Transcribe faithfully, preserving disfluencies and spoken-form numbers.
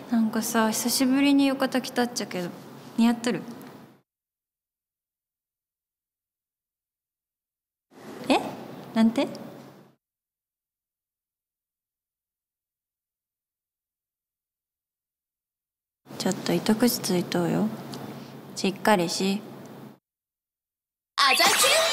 なんかさ、久しぶりに浴衣着たっちゃけど似合っとる？え？なんて？ちょっと糸口ついとうよ。しっかりし。 あざきゅん